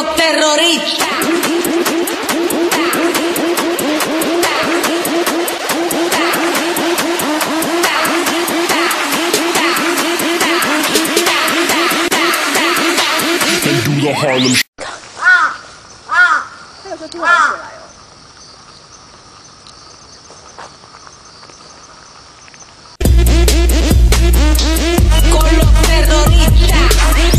los terroristas. Harlem. 这个时候突然起来哦。 Con los terroristas.